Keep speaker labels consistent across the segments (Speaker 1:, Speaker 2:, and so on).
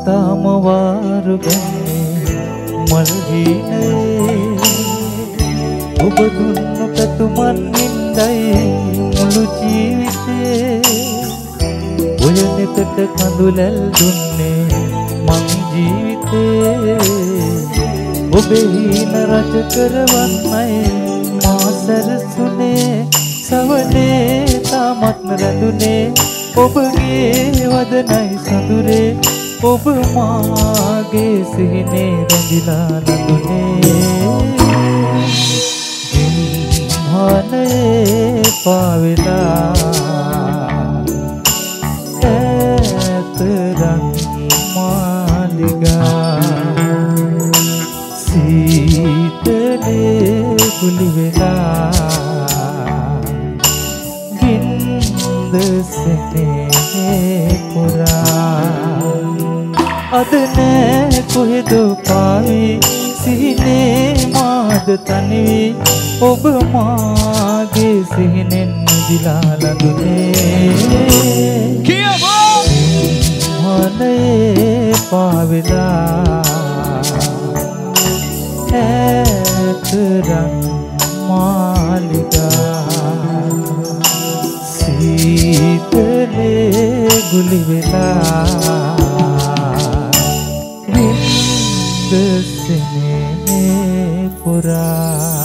Speaker 1: තාම වාරු ගන්නේ මල් හීනේ ඔබ දුන්න පැතුමන් නින්දයි මුළු ජීවිතේ ඔය නෙතට කඳුලැල් දුන්නේ මං ජීවිතේ ඔබේ හීන රජ කරවන්නයි මා සැරසුනේ සවනේ තාමත් රැඳුනේ ඔබගේ වදනයි සඳුරේ ඔබ මාගේ සිහිනේ රැඳිලා නඳුනේ මනේ පාවෙලා ඈතරන් මාලිගා සීතලේ කුලි වෙලා සෙනේ පුරා අද නෑ කොහෙද පාවි සිහිනේ මාද තනිවි ඔබ මාගේ සිහිනෙන් නිදිලා ලඳුනේ කියවෝ මනේ පාවෙලා ඈතරන් මාලිගා සීතලේ ගුලි වෙලා වින්ද සෙනේ පුරා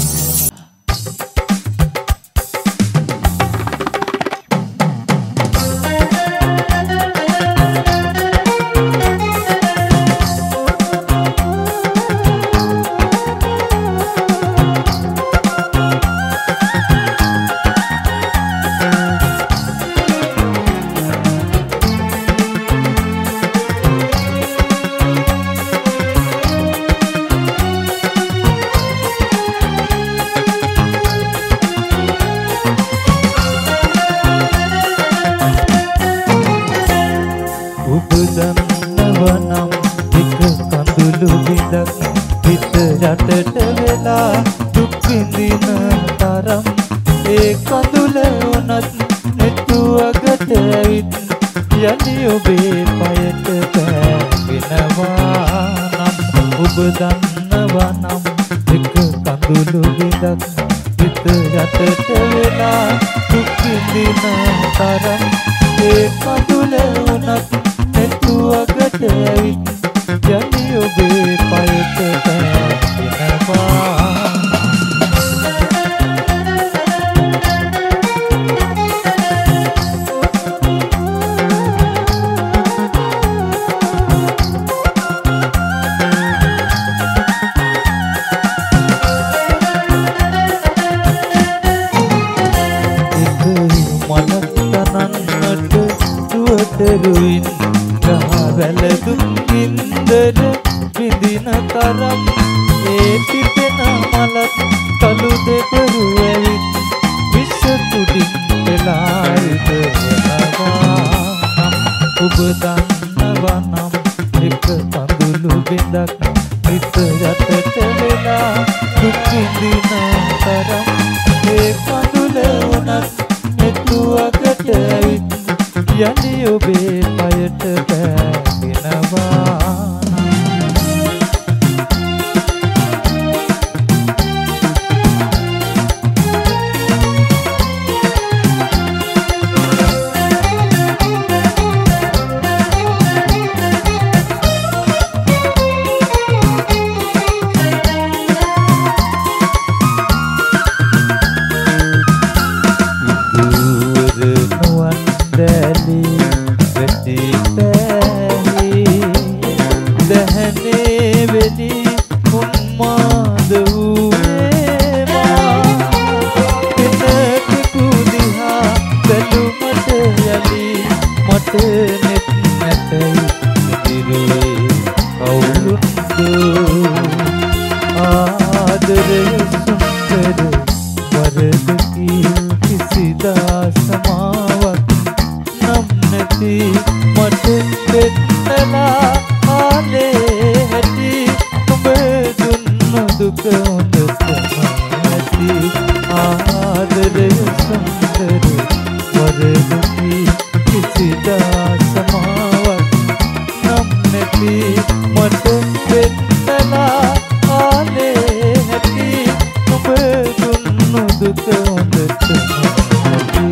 Speaker 1: දන්නවනම් එක කඳුළු බිඳක් හිත යටට වෙලා දුක් විඳින තරම් ඒ කඳුල වුණත් නෙතුවකට ඇවිත් යලි ඔබේ පයට පෑගෙනවා නම් ඔබ දන්නවනම් එක කඳුළු බිඳක් හිත යටට වෙලා දුක් විඳින තරම් ඒ කඳුල වුණත් නෙතුවකට ඇවිත් යලි ඔබේ පයට පෑගෙනවා දරුවින් ගහවැලදුම් ගින්දර විඳින තරම් ඒ පිපෙන මලක් කළු දෙකරු ඇවිත් විශ්ව තුඩින් පෙළාරිද වෙනවා ඔබ දන්නවනම් එක කඳුළු බිඳක් හිත යටට වෙලා දුක් විඳින තරම් ඒ කඳුල වුණත් නෙතුවකට ඇවිත් යලි ඔබේ පයට පෑගෙනවා ඇති මට වෙන්නලා ආලේ ඇති ඔබ දුන්නු දුක හොඳට නැති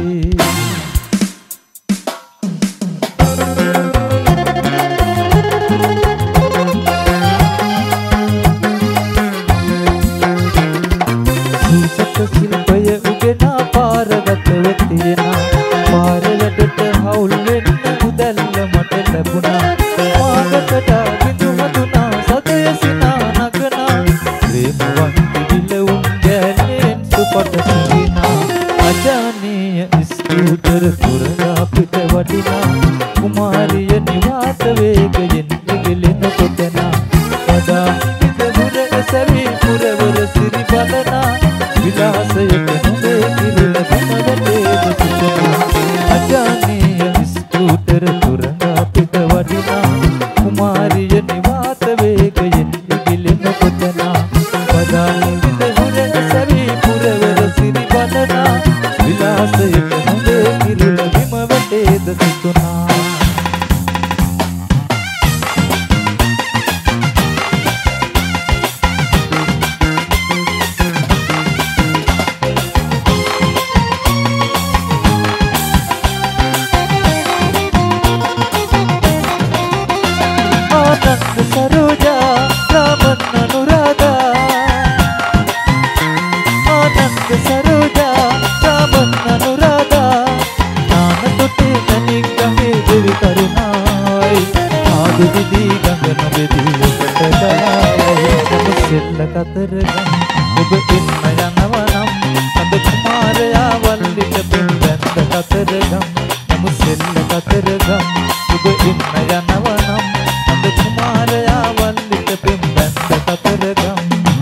Speaker 1: සිල්පය උගෙනා පාරගතව තියෙනා පාර වැඩට හවුල් වෙන්න උදැල්ල මට ලැබුණා මාගකට බිඳු හඳුනා සතය සිනා නගනා ප්‍රේමවන්ති විලවුන් ගෑනෙන් සුපට සිහිනා අජානීය ස්කූටර් පුරා පිට වඩිනා කුමාරිය නිවාත වේගයෙන් ඉගලෙන කොටනා වඩා හිත දුර සැවි පුරවර සිරි බලනා විලාසයට නුඹේ කිරුළ බිමවැටේද සිතනා අජානීය ස්කූටර් පුරා පිට වඩිනා කුමාරිය නිවාත වේගයෙන් ඉගිලෙන කොටනා වඩා හිත දුර සැවි පුරවර සිරි බලනා විලාසයට නුඹේ කිරුළ බිමවැටේද සිතනා सरोजा रामन अनुराधा आनंद सरोजा रामन अनुराधा नान तोटे तनिक गमे देवी करुणाई आदु विधि गंगन बेदी कटलाई समुसेल कतरगम ඔබ ඉන්න යනවනම් අද කුමාරයා වල්ලිට පින්බැන්ද කතරගම් සමුසෙල් කතරගම් ඔබ ඉන්න යනවනම් අද කුමාරයා වල්ලිට පින්බැන්ද කතරගම්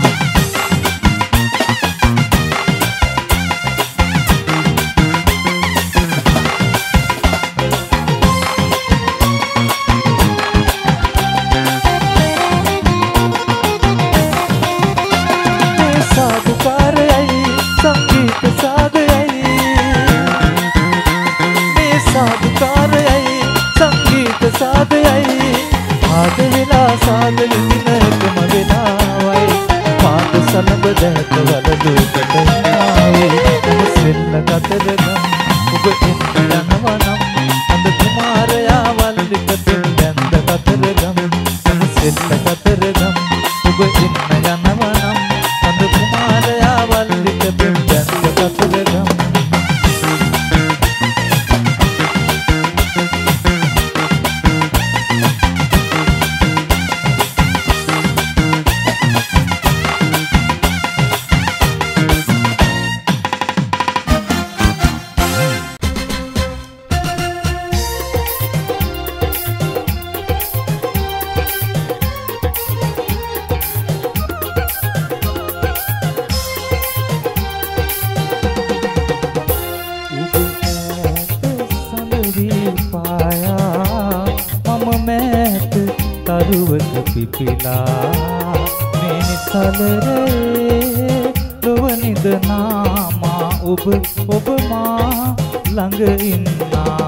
Speaker 1: ආද වෙලා සාද විඳිනකම වෙලාවයි පාද සලබ දැක වලදුකට ආවේ සෙල්ල කතරගම් ඔබ එන්න යනවනම් අද කුමාරයා වල්ලිට පින්බැන්ද කතරගම් සෙල්ල කතරගම් ඔබ එන්න යනවනම් අද කුමාරයා වල්ලිට පින්බැන්ද කතරගම් පිපිලා මේ නිසලරේ ලොව නිදනා මා ඔබ මා ළඟ ඉන්නා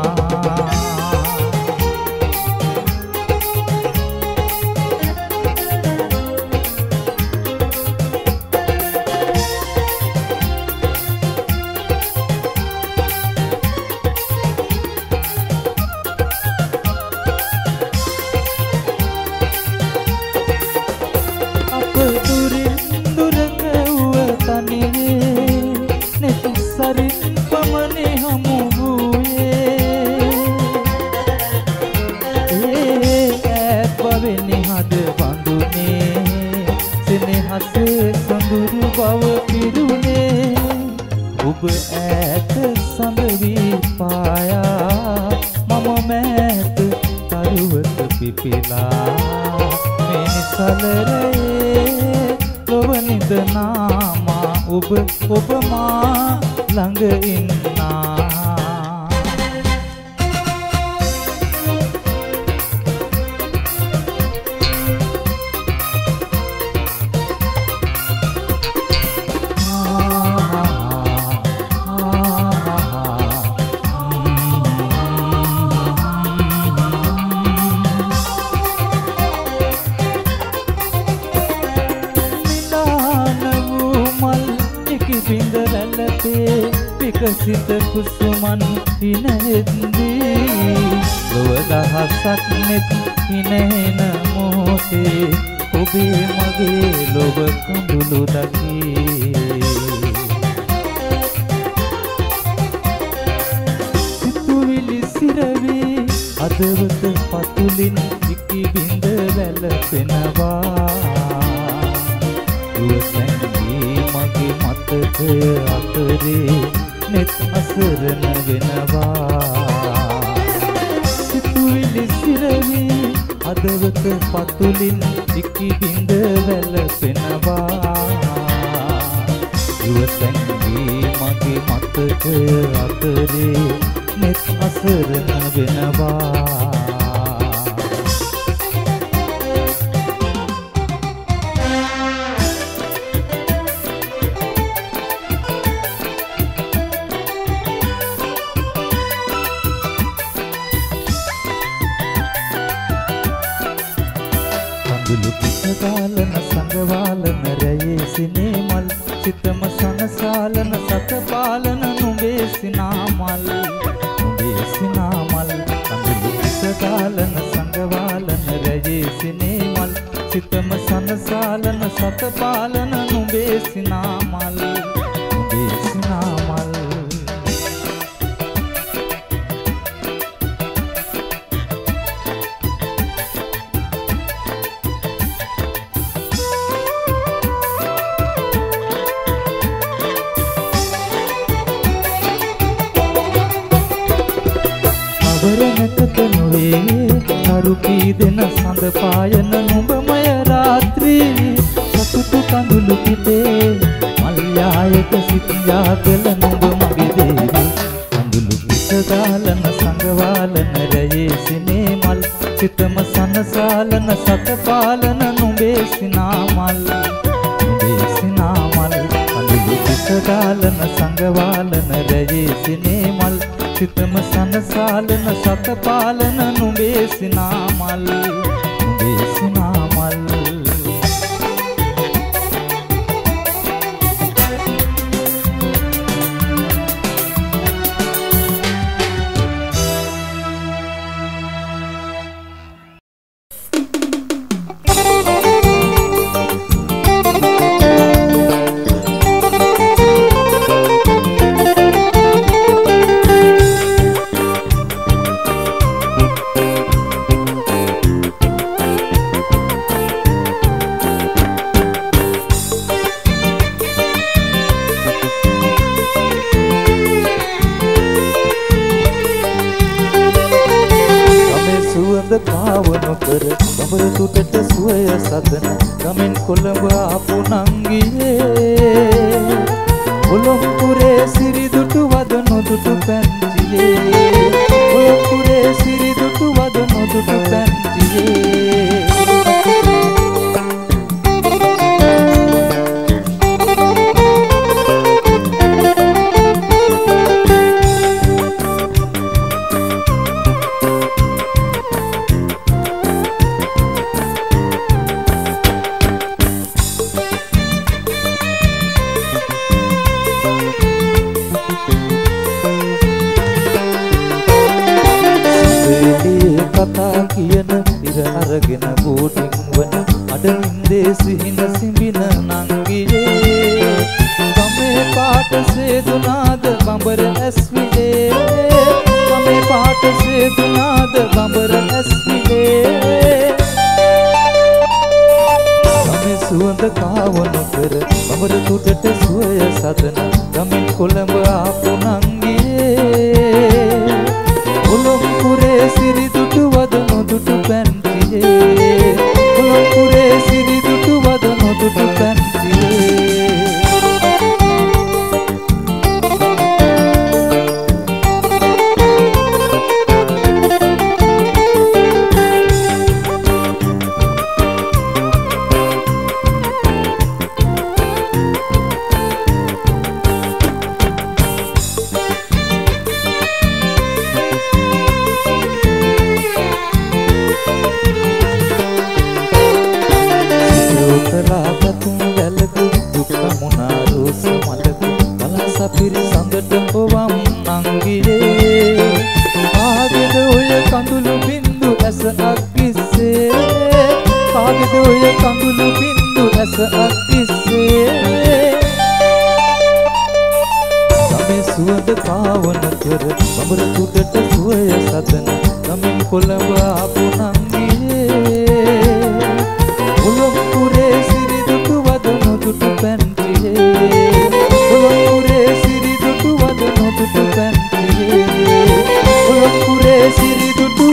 Speaker 1: ඔබ ඈත සඳ වී පායා මම මෑත තරුවක පිපිලා මේ නිසලරේ ලොව නිදනා මා ඔබ මා ළඟ ඉන්නා විකසිත කුසුමන් ඉනෙද්දී ලොව දහසක් නෙත් ඉනෙන මොහොතේ ඔබේ මගේ ලොව කුඳුළු දකී සිතුවිලි සිරවී අදවත පතුලින් විකි බිඳ වැළපෙනවා දුවසැඟී මගේ මතක අතරේ නෙත් අසරණ වෙනවා සිතුවිලි සිරවී අදවත පතුලින් විකි බිඳ වැළපෙනවා දුවසැඟී මගේ මතක අතරේ නෙත් අසරණ වෙනවා කඳුළු පිසකාලන සංගවාලන රැයේ සිනේ මල් සිතම සනසාලන සතපාලන නුඹේ සිනාමල් කඳුළු පිසකාලන සංගවාලන රැයේ සිනේ මල් සිතම සනසාලන සතපාලන නුඹේ සිනාමල් වරණකට නොවේ නරුපී දෙන සඳ පායන නුඹමය රාත්‍රී සතුටු කඳුළු පිටේ මල්යායක සිටියා කළ නුඹ මගේ දේවි කඳුළු පිට ගාලන සංගවාලන රැයේ සිනේ මල් සිතම සනසාලන සතපාලන නුඹේ සිනාමල් කඳුළු පිට ගාලන සංගවාලන රැයේ සිනේ මල් සිතම සනසාලන සතපාලන නුඹේ සිනාමල් තුටට සුවය සදන ගමෙන් කොළඹ ආපු නංගියේ ඔලොම්පුරේ සිරිදුටු වද නොදුටු පැන්තියේ ඔලොම්පුරේ සිරිදුටු වද නොදුටු පැන්තියේ කියන ඉර අරගෙන බෝටින් වන අඩින්දේ සිහින සිඹින නංගියේ ගමේ පාට සේදුනාද බඹර ඇස්විලේ ගමේ පාට සේදුනාද බඹර ඇස්විලේ ගමේ සුවඳ කාවන කර බඹර තුඩට සුවය සදන ගමෙන් කොළඹ ආපු නංගියේ ඔලොම්පුරේ සිරිදුටු වද නොදුටු පැන්තියේ ඔලොම්පුරේ සිරිදුටු වද නොදුටු පැන්තියේ වගේද ඔය කඳුළු බින්දු ඇස අක්කිස්සේ ගමේ සුවඳ පාවන කර බඹර තුඩට සුවය සදන ගමින් කොළඹ ආපු නංගියේ උලුපුරේ සිරි දුටු වදන දුටු පැන්තියේ උලුපුරේ සිරි දුටු වදන දුටු පැන්තියේ උලුපුරේ සිරි දුටු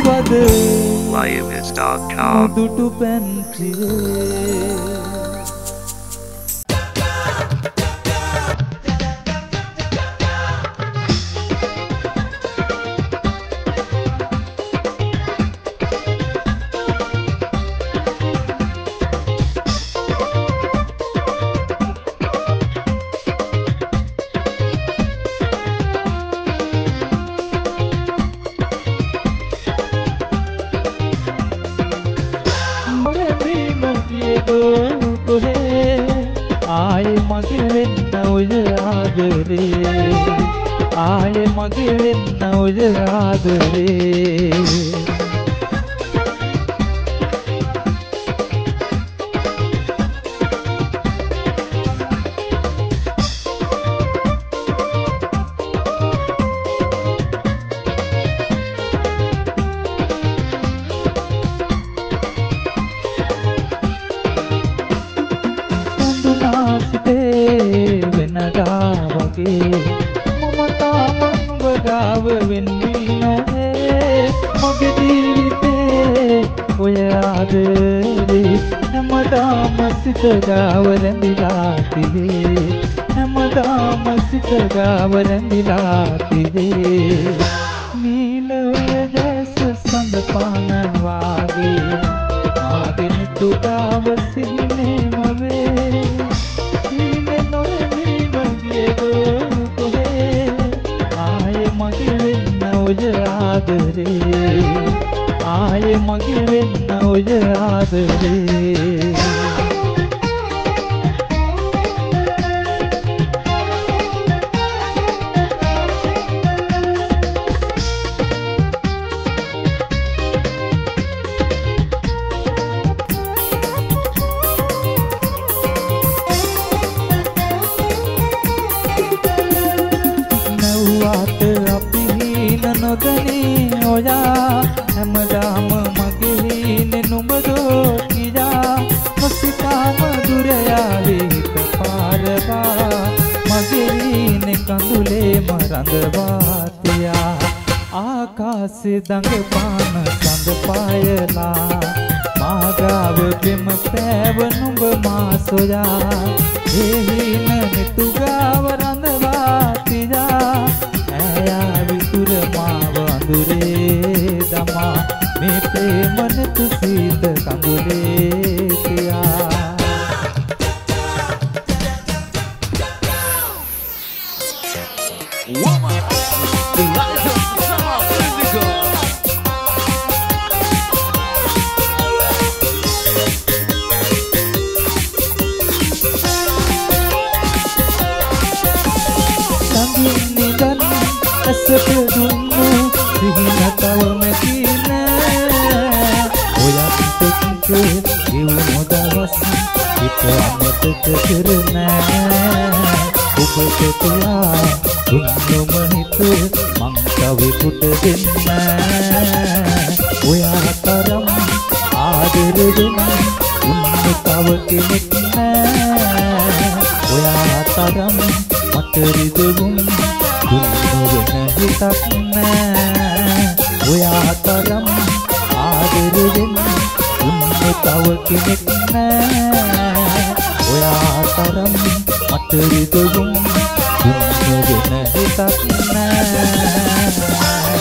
Speaker 1: වදන දුටු පැන්තියේ ආයේ මගේ වෙන්න ඔය ආදරේ ගාවරඳිලා තිබේ හැමදාම සිත ගාවරඳිලා තිබේ නීලය දැස සඳ පාන වාගේ මාගෙන තුගාව සිහිනේ මවේ සීනේ නොරේ මගේ කොහේ ආයේ මගේ වෙන්න ඔය ආදරේ ආයේ මගේ වෙන්න ඔය ආදරේ හැමදාම මගේ හිනේ නුඹදෝ කියා නොසිතාම දුර යාවේ හිත පාරවා මගේ හිනේ කඳුලේ මරඳවා තියා ආකාශේ දඟපාන සඳ පායලා මාගාව බෙම පෑව නුඹ මා සොයා ඒ හින නිතුගාව රඳවා තියා ඈයා විතුර මාව අඳුරේ දමා මේ ප්‍රේමන තුසීත කඳුලේ තියා Woman, the light of summer indigo. Sangin nidan asap dunnu sihina tawam kina oyak tekke iu modawas kita amat kerana उपकतिया dunnu manitu mangkawe pudenna oya taram ආදරෙදෙන උන්න තව කෙනෙක් නෑ ඔයා තරම් මට රිදුම් දුන්න වෙන හිතක් නෑ ඔයා තරම් ආදරෙදෙන උන්න තව කෙනෙක් නෑ ඔයා තරම් මට රිදුම් දුන්න වෙන හිතක් නෑ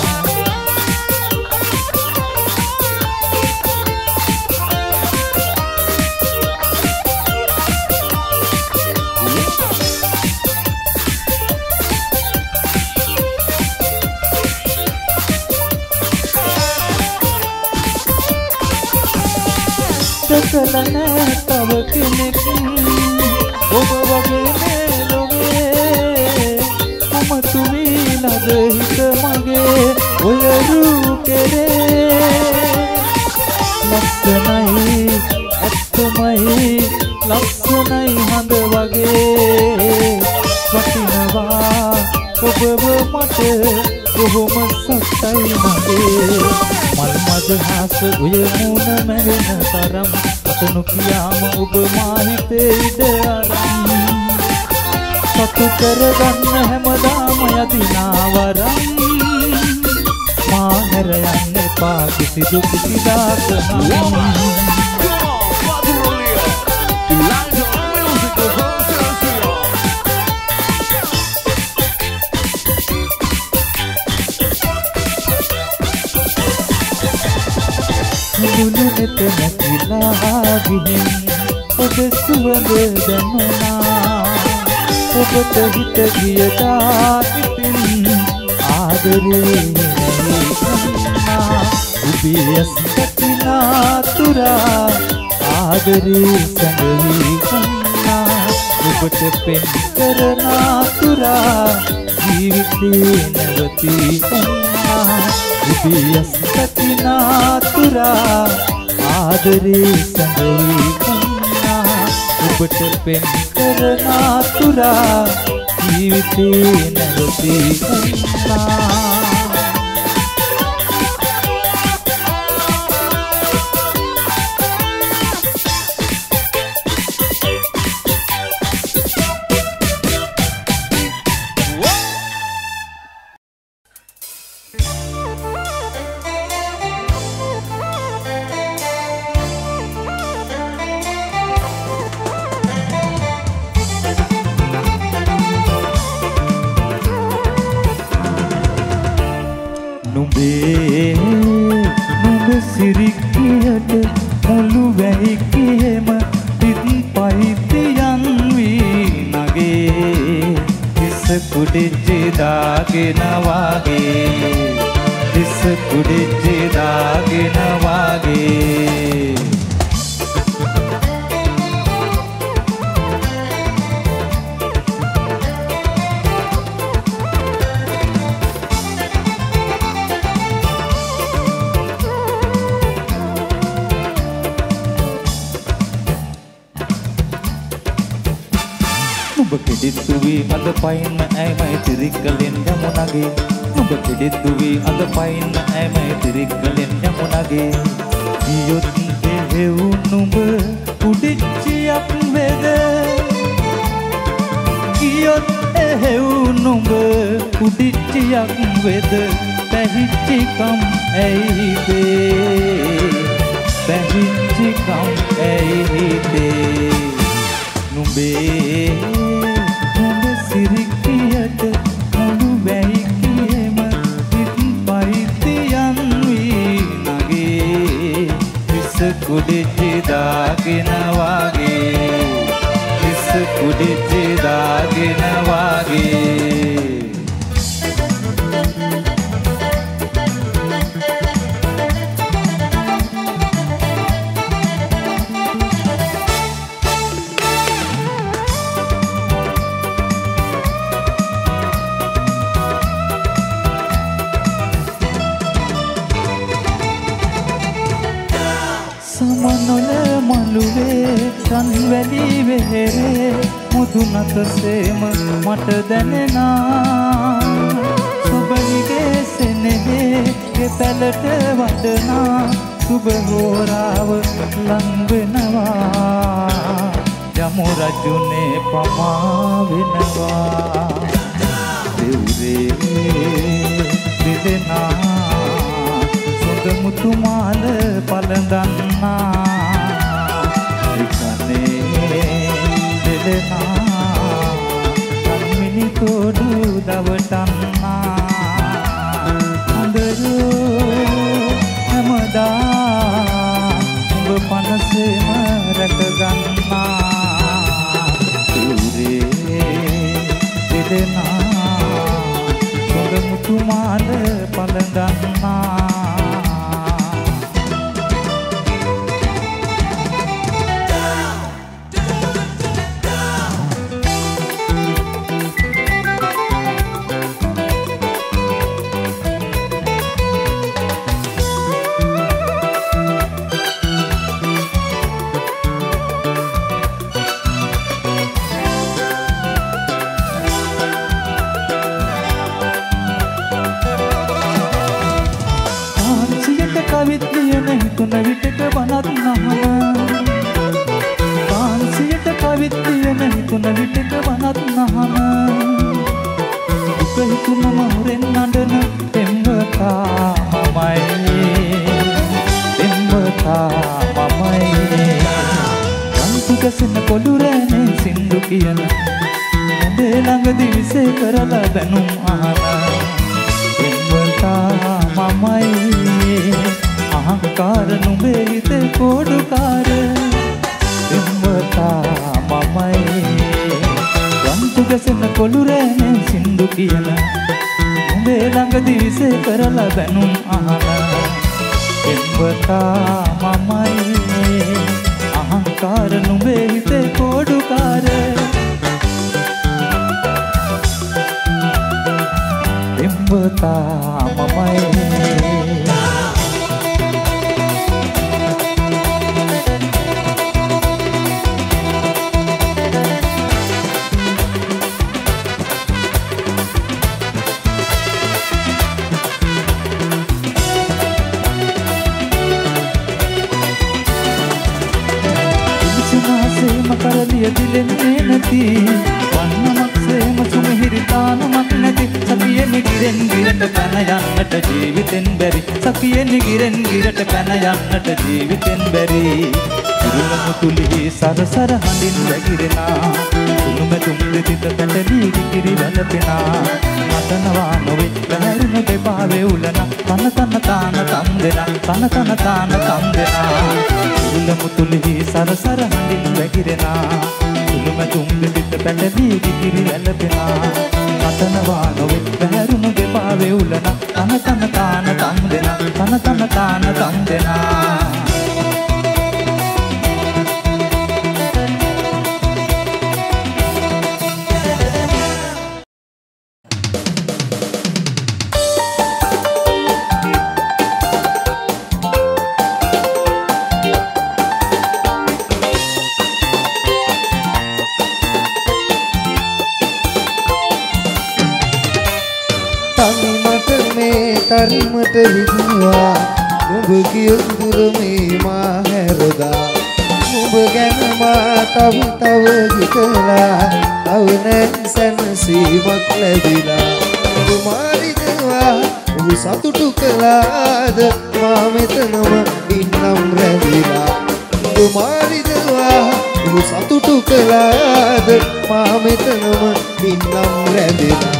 Speaker 1: Sekalana tawa kenek oba wage loge amatu vila dehit mage oya ru kere lassanai ලස්සනයි හඳ වගේ වටිනවා ඔබව මට කොහොම සත්තයි මගේ මල් මදහස උයමුණ මැරෙන තරම් අතනු කියාම ඔබ මා හිතේ ඉඩ අරන් සතු කරගන්න හැමදාම යදිනා වරම් මා හැර යන්න එපා කිසිදු කිසිදාක නම් මුළුනෙත නැතිලා ගිහින් ඔබ සුවඳ දැනුණා ඔබට හිත ගියදා ඉතින් ආදරේ නැතිනා උබියස් කටිනා තුරා ආදරේ සැඟවි කන්නා ඔබට පෙන් කරන තුරා ජීවිතේ නැවතී කන්නා උබියස් කටිනා තුරා ආදරේ සැඟවි කන්නා ඔබට පෙන් කරන තුරා ජීවිතේ නැවතී කන්නා නුඹ සිරිකියට මුළු වැහි කියම පිත් පයිතියන් වී නගේ තිස කුඩිච්චි දාගෙන වාගේ තිස කුඩිච්චි දාගෙන වාගේ නුඹ කෙඩිත්තු වී අද පයින්න ඇමයි තිරික්කලෙන් යමුණගේ නුඹ කෙඩිත්තු වී අද පයින්න ඇමයි තිරික්කලෙන් යමුණගේ ගියොත් එහෙව් නුඹ කුඩිච්චියක් වෙද ගියොත් එහෙව් නුඹ කුඩිච්චියක් වෙද පැහිච්චිකම් ඇයිදේ පැහිච්චිකම් ඇයිදේ නුඹේ නුඹ සිරිකියට මුළු වැහි කියම පිත් පයිතියන් වී නගේ විස කුඩිච්චි දාගෙන වාගේ විස කුඩිච්චි දාගෙන වාගේ සමනොල මළුවේ රන්වැලි වෙහෙරේ මුදුනත සේම මට දැනෙනා සුබනිගේ සෙනෙහේ ගෙපැලට වඩනා සුබ හෝරාව ලං වෙනවා යමු රජුනේ පමා වෙනවා දෙව්රේ දෙදෙනා මුතු මාල පලඳන්නා එකනේ දෙදෙනා කම්මිනි කොඩු දවටන්නා අඳුරු හැමදා උඹ පනසෙම රැකගන්නා දුරේ දෙදෙනා සොඳ මුතු මාල පලඳන්නා වෙනත් නහන දුක හිතුනම හොරෙන් නඩන පෙම්වතා මමයි පෙම්වතා මමයි රන්තු ගැසෙන පොළු රැනේ සින්දු කියන උඹේ ළඟදී විසේ කරලා දැනුම් අහන පෙම්වතා මමයි අහංකාර නුඹේ හිතේ කෝඩුකාර පෙම්වතා මමයි රන්තු ගැසෙන පොළු රැනේ සින්දු කියන උඹේ ළඟදී විසේ කරලා දැනුම් අහන පෙම්වතා මමයි අහංකාර නුඹේ හිතේ කෝඩුකාර පෙම්වතා මමයි කරලිය දිලෙන්නේ නැති වන්නමක් සේම සුමිහිරි තානමක් නැති සතියෙන් ගිරෙන් ගිරට පැන යන්නට ජීවිතෙන් බැරි සතියෙන් ගිරෙන් ගිරට පැන යන්නට ජීවිතෙන් බැරි ඉරුල මුතුලි සරසර හඳින් වැగిරෙනා තුනුම තුම්ලි තිත පැටලී කිරි වැළපෙනා මතනවා නොවේ බැහැරුණ දෙපා වේඋලන තන තන තාන තම් දෙනා තන තන තාන තම් දෙනා ඉරුල මුතුලි සරසර හඳින් වැగిරෙනා තුනුම තුම්ලි තිත පැටලී කිරි වැළපෙනා මතනවා නොවේ බැහැරුණ දෙපා වේඋලන තන තන තාන තම් දෙනා තන තන තාන තම් දෙනා
Speaker 2: තරිමට හිතුවා නුඹ කියුම් දුර මේ මා හැරදා නුඹ ගැන මා තව හිතලා අවනැන් සැනසීමක් ලැබිලා නුඹ මාරිදවා නුඹ සතුටු කළාද මා මෙතනම ඉන්නම් රැඳිලා නුඹ මාරිදවා නුඹ සතුටු කළාද මා මෙතනම ඉන්නම් රැඳිලා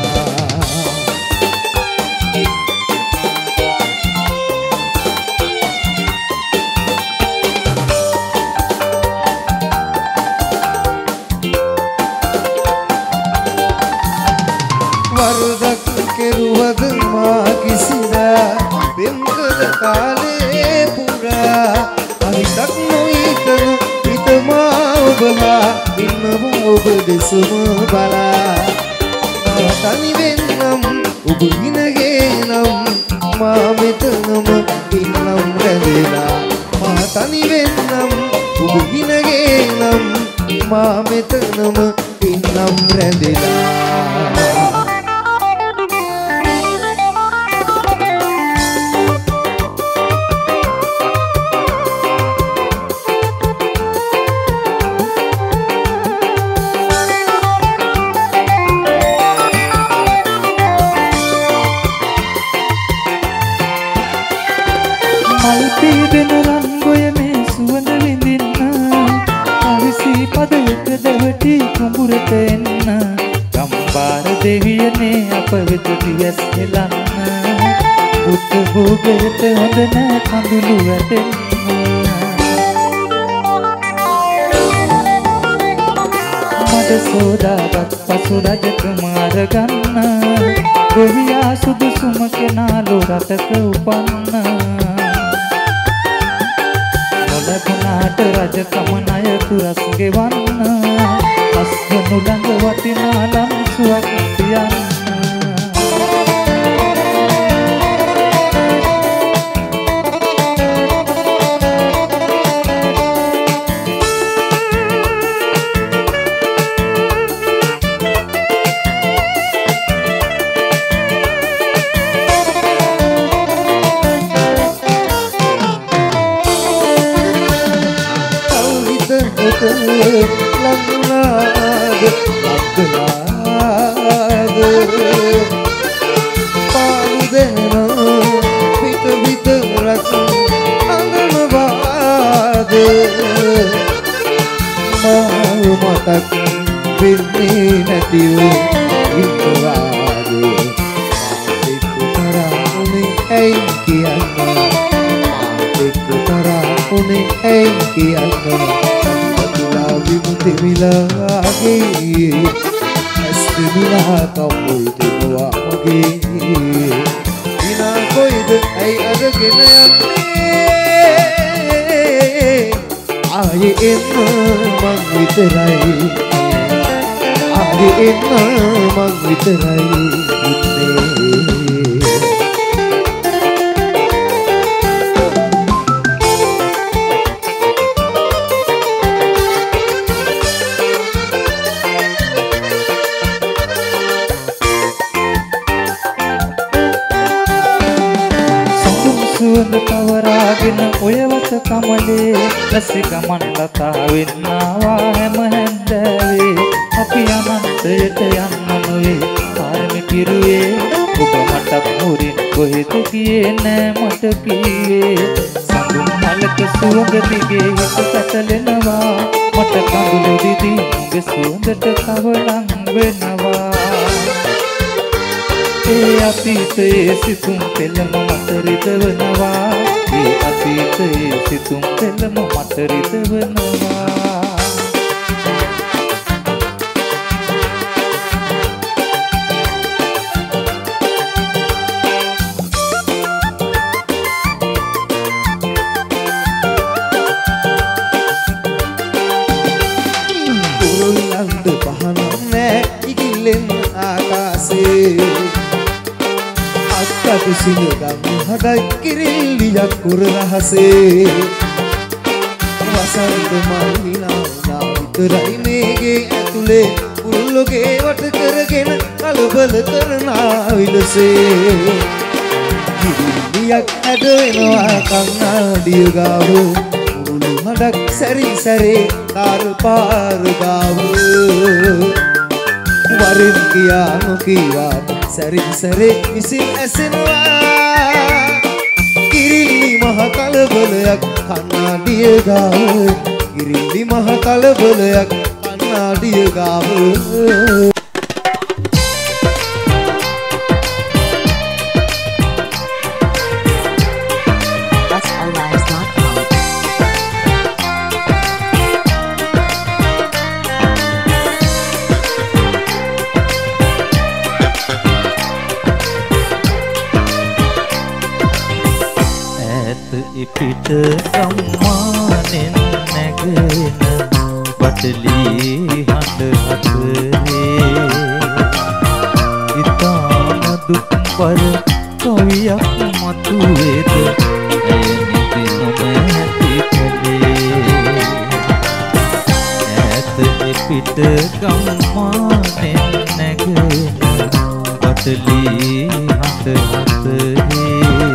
Speaker 2: කෙරුවද මා කිසිදා පෙම්කල කාලේ පුරා අනිතක් නොහිතන හිතමා ඔබලා ඉන්නම ඔබ දෙසම බලා මා තනි වෙන්නම් ඔබ හිනගේ නම් මා මෙතනම ඉන්නම් රැඳිලා මා තනි වෙන්නම් ඔබ හිනගේ නම් මා මෙතනම ඉන්නම් රැඳිලා
Speaker 1: මල්පීදෙන රන්ගොය මේ සුවඳ විඳින්න අවිසි පදවක දැවටි කුඹුරට එන්න ගම්බාර දෙවියනේ අප වෙත දියස් හෙලන්න බුද්ධ භෝගයට හොඳ නෑ කඳුළු වැටෙන්න මඩ සෝදාගත් පසු රජකුමාර ගන්න ගොවියා සුදුසුම කෙනාලු රටක උපන්න ලැබුණාට රජකම ණයතු රස් ගෙවන්න අස්වනු ළඟ වටිනා ලම්සුවක් තියන්න
Speaker 2: ලංගුණා ලක්කලාද පාලු දෙන පිට විතරක් අඟනවාද මාව මතක් වෙන්නේ නැතිව ඉන්නවාද මාත් තරහුනේ ඇයි කියන්න මාත් තරහුනේ ඇයි කියන්න විමුතිවිලාගේ ඇස් දෙවිලා කවුල් දෙනවා මගේ විනා කොයිද ඇයි අදගෙන යන්නේ ආයේ එන්න මං විතරයි ආයේ එන්න මං විතරයි ඉන්නේ
Speaker 1: සුවඳ පවරාගෙන ඔයවත කමලේ රසික මණ්ඩතාවෙන් ආවා හැම හැන්දෑවේ අපි අනන්තයට යන්න නොවේ පාරමි පිරුවේ ඔබ මට මුරින් කොහෙද ගියේ නෑ මට කිව්වේ සඳුන් මලක සුවඳ දිගේ හිත පැටලෙනවා මට කඳුළු දිදී උඹේ සුවඳට කවලම් වෙනවා ඒ අතීතයේ සිතුම් පෙළම මට රිදවනවා ඒ අතීතයේ සිතුම් පෙළම මට රිදවනවා
Speaker 2: උරුල්ලන්ද පහනක් නෑ ඉගිල්ලෙන් ආකාසේ අත්කකුසිනගම් හදයි කිරිල්ලියක් කුර රහසේ වසන්ත මල්විනා විතරයි මේගේ ඇතුලේ උරුල්ලොගේ වට කරගෙන කලබල කරනා විලසේ කිරිල්ලියක් ඇද වෙනවා කන්නාඩිය ගාව උරුළු හඩක් සැරින් සැරේ තාර පාර ගාව වරින් කියා නොකීවාට සැරින් සැරේ විසින් ඇසෙනවා කිරිල්ලි මහ කලබලයක් කන්නාඩිය ගාව කිරිල්ලි මහ කලබලයක් කන්නාඩිය ගාව
Speaker 1: පිට ගම්මානෙන් නැගෙන බටලී හඬ අතරේ ඉතාම දුක්බර කවියක් මතුවේද ඇය නිදි නොමැති කලේ ඈත පිට ගම්මානෙන් නැගෙන බටලී හඬ අතරේ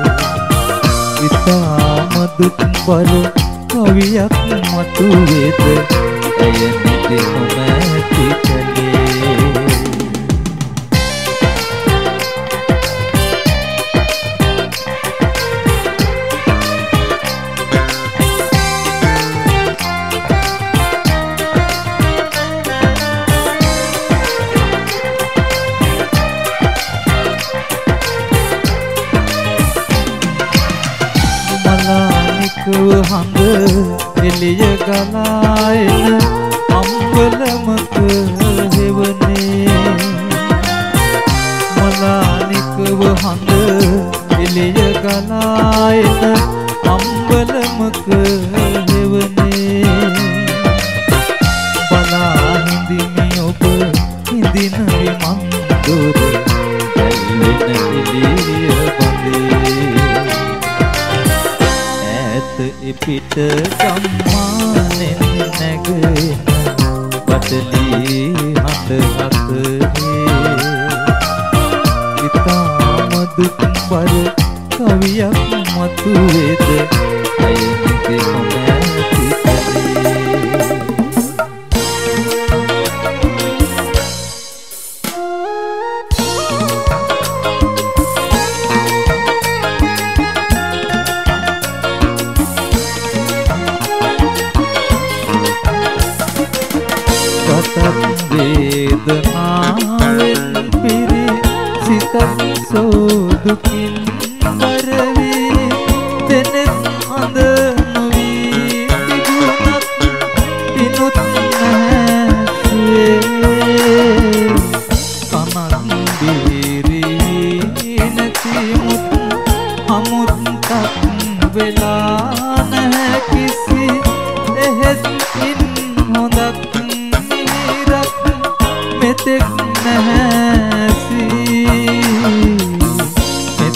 Speaker 1: ඉතාම දුක්බර කවියක් මතුවේද ඇය නිදි නොමැති කලේ හඳ එළිය ගලායන අම්බලමක හෙවනේ මලානිකව හඳ එළිය ගලායන අම්බලමක හෙවනේ බලා හිඳිමි ඔබ හිඳින විමන්දොර ඇල්ලෙන එළිය බඳේ පිට ගම්මානෙන් නැගෙන බටලී හඬ අතරේ ඉතාම දුක්බර කවියක් මතුවේද ඇය නිදි නොමැති කලේ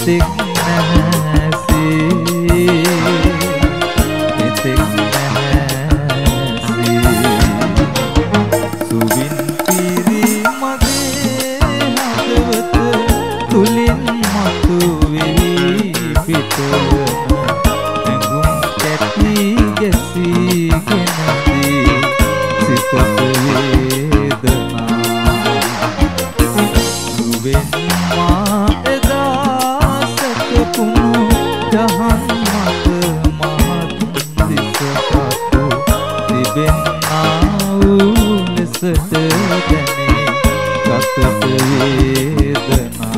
Speaker 1: මෙතෙක් නැහැසේ මෙතෙක් නැහැසේ සුවින් පිරි මගේ හදවත තුලින් මතුවේ පිටම නැගුම් කැටි ගැසීගෙනදී සිතට වේදනා සුවෙන් මා එදා සැතපුණු ජහන් මත මහත් දිසකතු තිබෙන්නා වූ ලෙසට දැනේ ගතට වේදනා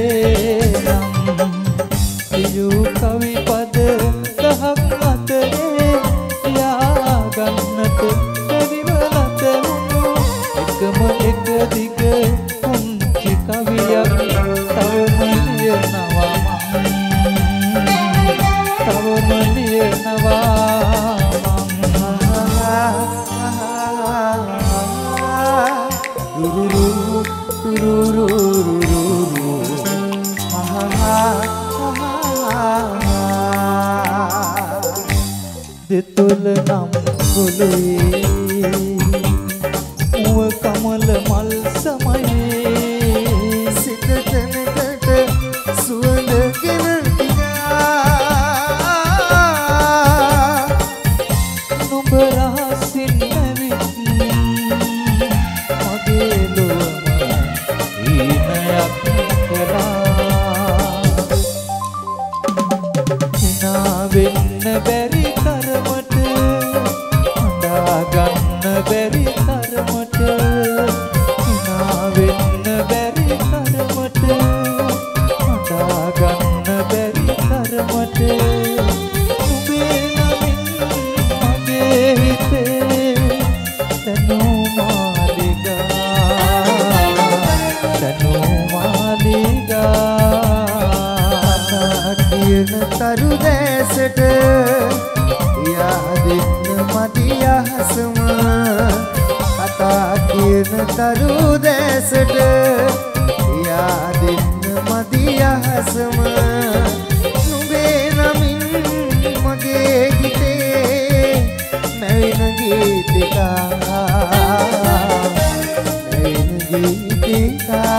Speaker 2: කවි පද දහක් අතරේ
Speaker 1: දෙතුල නම් ගොළුවේ මුව කමල මල් සමයේ
Speaker 2: සිත තැනකට සුවඳගෙන
Speaker 1: නුඹ රහසින් ඇවිත් මගේ ලොවම හීනයක් කළා හිනා වෙන්න බැරි තරමට හඬා ගන්න බැරි තරමට හිනා වෙන්න බැරි තරමට හඬා ගන්න බැරි තරමට නුඹේ නමින් මගේ හිතේ තනෝ මාලිගා
Speaker 2: කියන තරු දැසට යාදින්න මදි අහසම කතා කියන තරු දැසට යාදින්න මදි අහසම නුඹේ නමින් මගේ හිතේ මැවෙන ගීතිකා මැවෙන ගීතිකා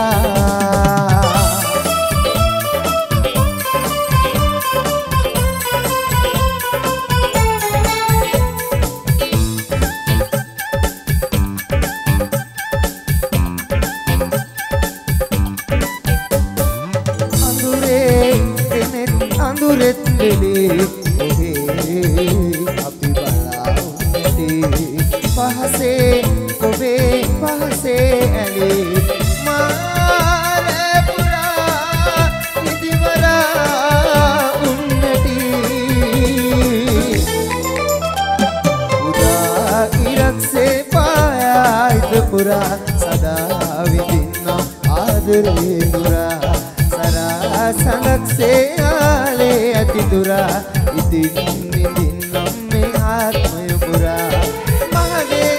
Speaker 2: සදා විඳින්න ආදරේ දුරා සරා සනක්සේ ආලේ ඇති දුරා ඉතින් විඳින්නම් මේ ආත්මය පුරා මගේ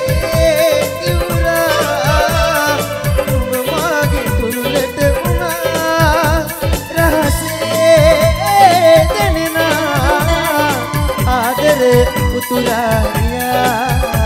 Speaker 2: ඉවුරා නුඹ මාගේ තුරුලට වුණා රහසේ දැනෙනා ආදරේ උතුරා ගියා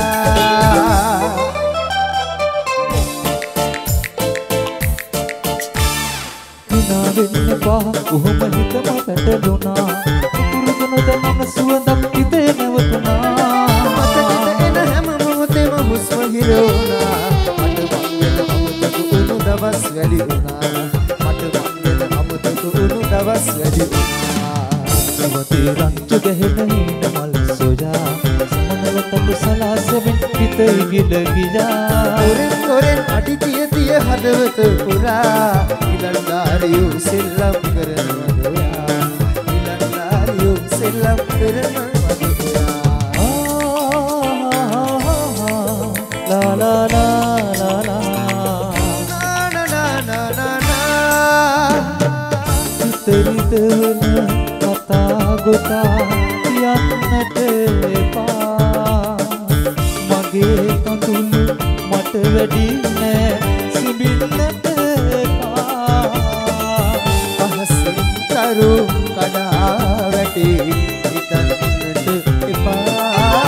Speaker 1: වෙන්න පහ කොහොම හිත මතට දුනා උතුරුදන දැනෙන සුවඳක් හිතේ නැවතුනා
Speaker 2: මතකට එන හැම මොහොතේම හුස්ම හිරවුණා මට වංගෙල අමතක වුණු දවස් වැඩි වුණා මට වංගෙල අමතක වුණු දවස් වැඩි වුණා
Speaker 1: සවතේ රංචු ගැහෙන හීන මල් සෝජා සමනල තතු සලාසෙමින් හිත ඉගිල ගියා
Speaker 2: කොරෙන් කොරෙන් අඩි තිය තිය හදවත පුරා ඉලන්දාරියෝ සෙල්ලම් කරනවා ඉලන්දාරියෝ සෙල්ලම් කරනවා
Speaker 1: ලා ලා ලා ලා ලා හිතෙන් කතා ගොතා යන්නට එපා මගේ කඳුළු මට වැඩි නෑ සිඹින්නට එපා
Speaker 2: අහසින් තරු කඩා වැටි හිතන්නට එපා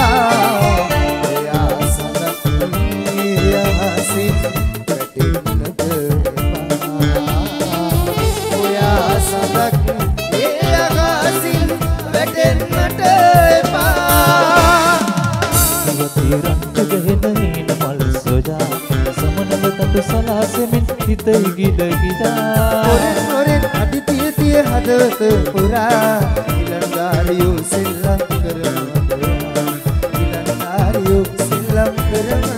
Speaker 2: එයා සඳක් අහසින් වැටෙන්නට එපා ඔයා සඳක් අහසින් වැටෙන්නට එපා
Speaker 1: සවතේ රංචු ගැහෙන හීන මල් සෝජා සමනල තතු සලාසෙමින් හිත ඉගිල ගියා
Speaker 2: කොරෙන් කොරෙන් අඩි තිය තිය හදවත පුරා ඉලන්දාරියෝ සෙල්ලම් කරනවා ඉලන්දාරියෝ සෙල්ලම් කරනවා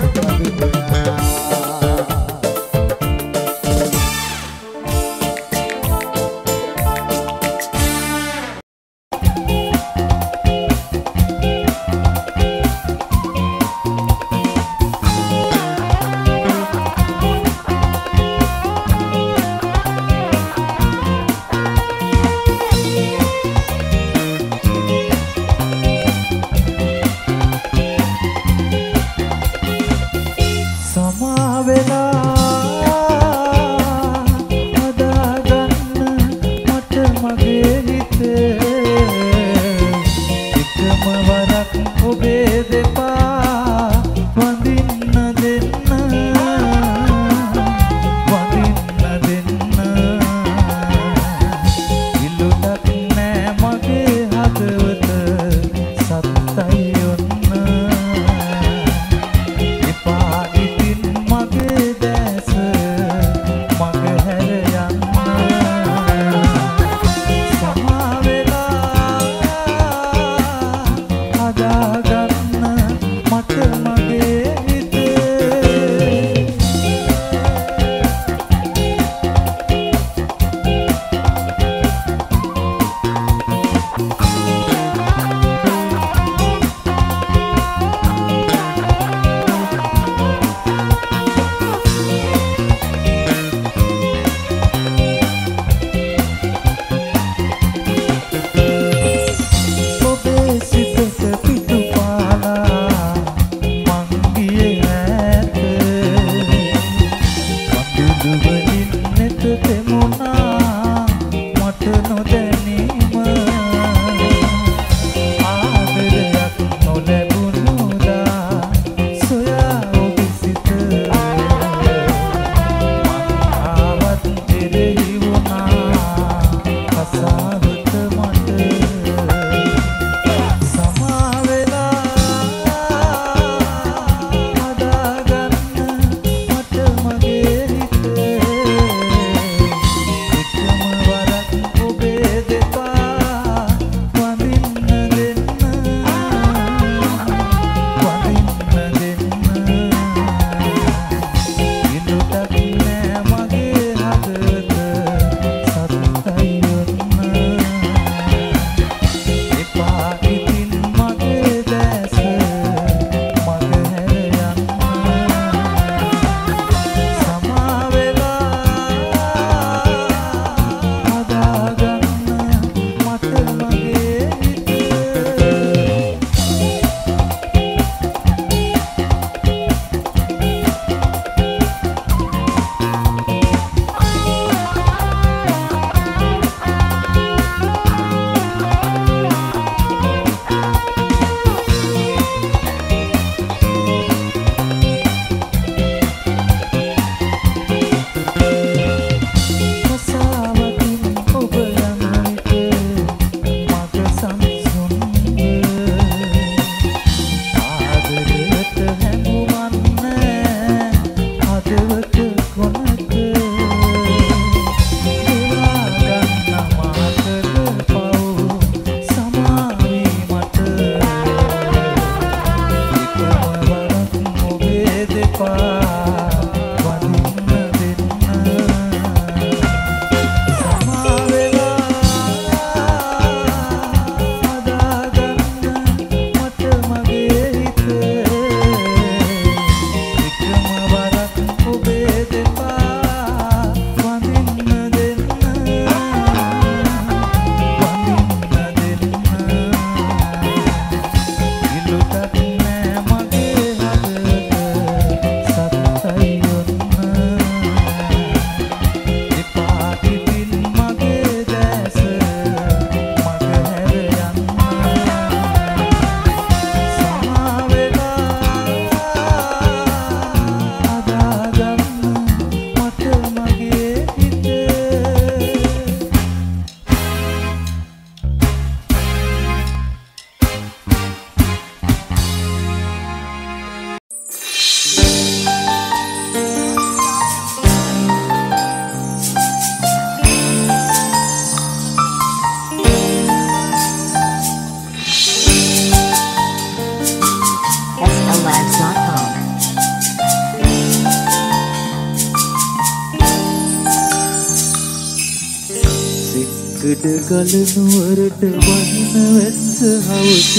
Speaker 1: ගල නුවරට වහින වැස්ස හවස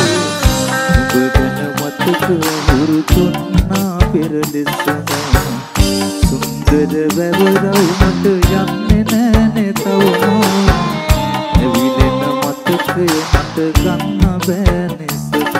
Speaker 1: ඔබ ගැන මතක හුරු තුන්නා පෙර දෙසම සුන්දර වැවරව් මට යන්නේ නෑනේ තවම ඇවිලෙන මතකය මට ගන්න බෑ නෙසක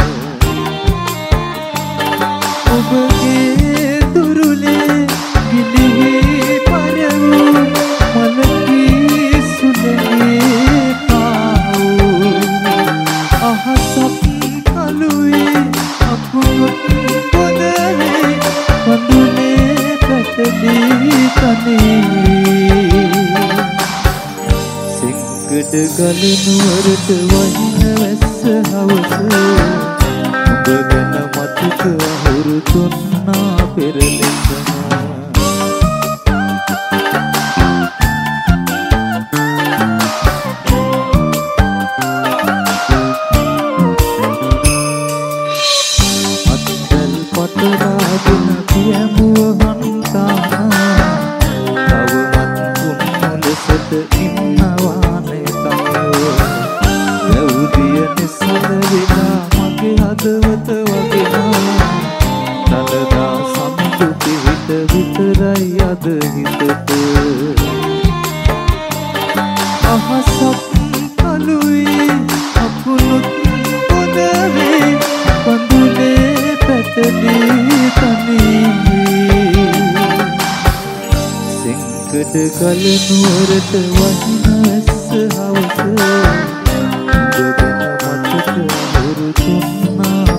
Speaker 1: ඔබගේ දුරුලේ ගිලිහි පරවූ මලකී සුලේ පාවූ අහසත් කලුයි අපුත් පොදවේ වඳුනේ පැටලී තනී සිංගඩ ගල නුවරට වහින වැස්ස හවස ඔබ ගැන මතක අහුරු තුන්නා පෙර ලෙසම අත්තල් පටරාගෙන පියඹුව හන්තානා තවමත් කුණු ලෙසට ඉන්නවානේ තව වැවුදිය නිසල වෙලා මගේ හදවත වගෙනා නලදා සම්පුති හිත විතරයි අද හිතට අහසක් කලුයි අපුනුත් පොදවේ වඳුනේ පැටලී තනී ගල නුවරට වහින වැස්ස හවස ඔබ ගැන මතක හුරු දුන්නා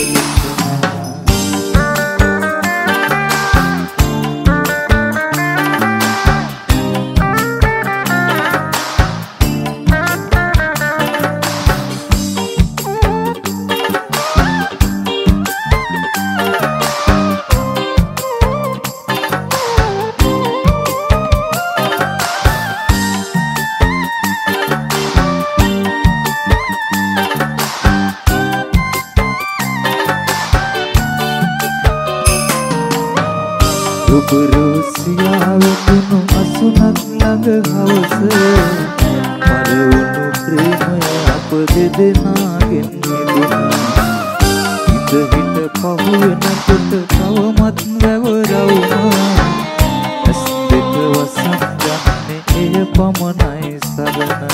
Speaker 1: රුසියාවකුණු අසුනක් ළඟ හවස පරවුණු ප්‍රේමය අප දෙදෙනාගෙන් මිදුණා හිත හිත පහුවෙනකොට තවමත් වැවරවුණා ඇස් දෙක වසන් ගන්නේ එය පමණයි සරණ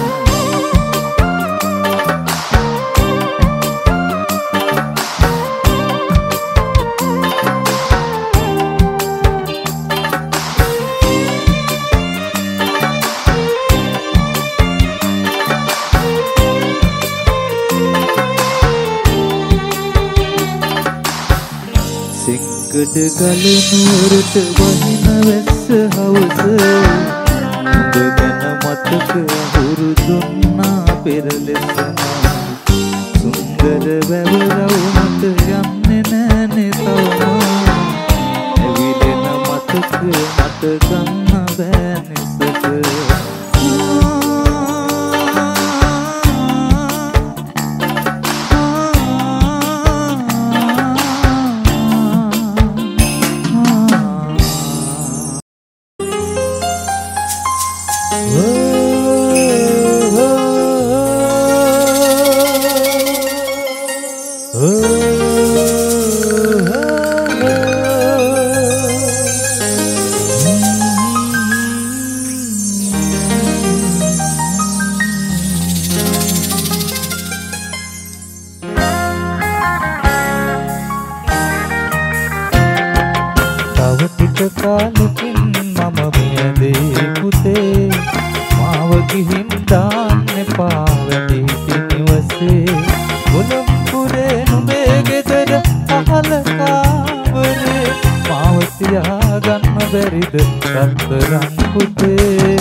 Speaker 1: ගඩ ගල නුවරට වහින වැස්ස හවස ඔබ ගැන මතක හුරු දුන්නා පෙර ලෙසම සුන්දර වැවරවුමට යන්නේ නෑනේ තවම ඇවිලෙන මතක මට ගන්න බෑ නිසක කාලෙකින් මම මියදේ පුතේ මාව ගිහින් දාන්න එපා වැඩි පිනිවසේ කොළඹුරේ නුඹේ ගෙදර අහල කාමරේ මාව තියාගන්න බැරිද රත්තරන් පුතේ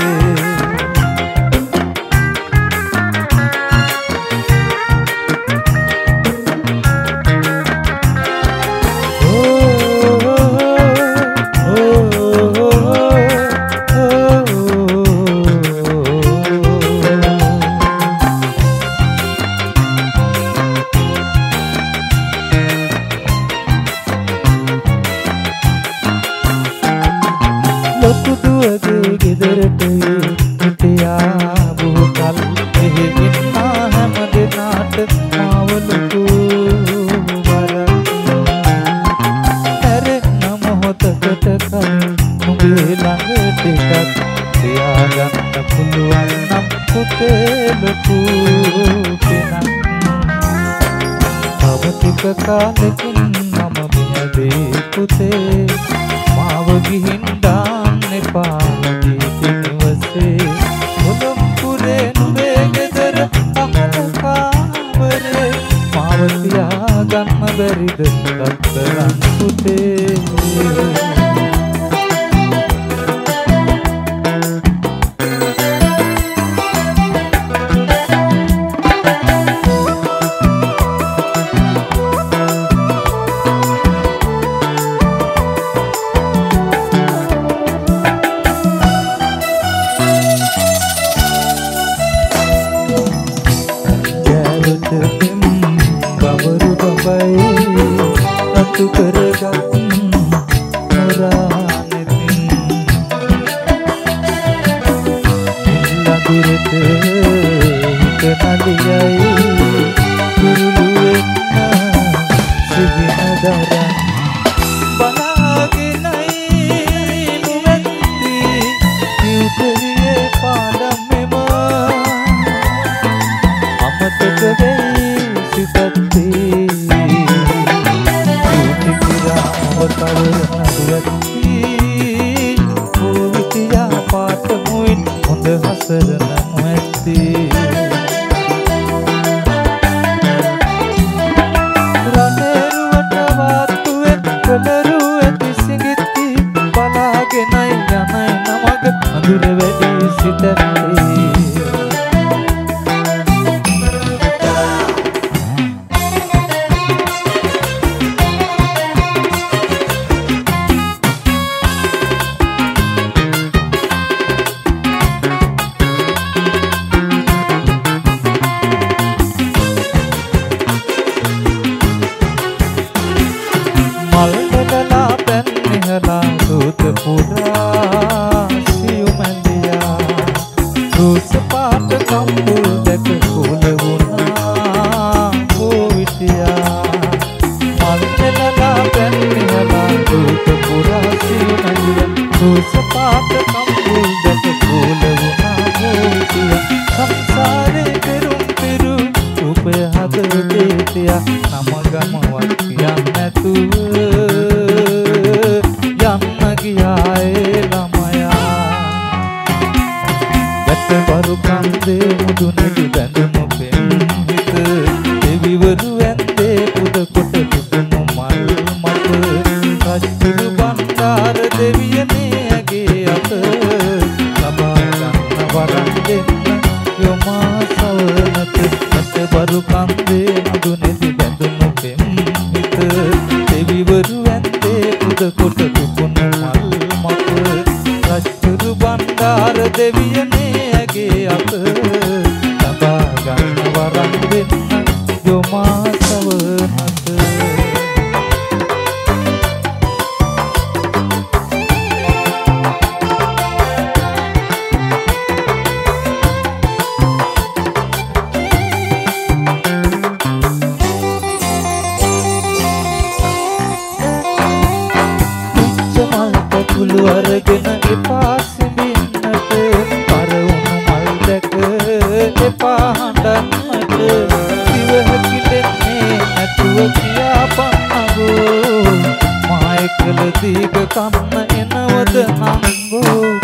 Speaker 1: කාලෙකින් මම මියදේ පුතේ මාව ගිහින් දාන්න එපා පිනිවසේ කොළඹුරේ නුඹේ ගෙදර අහල කාමරේ මාව තියාගන්න බැරිද රත්තරන් පුතේ සිතැත්තේ
Speaker 2: දීක කන්න එනවද නංගෝ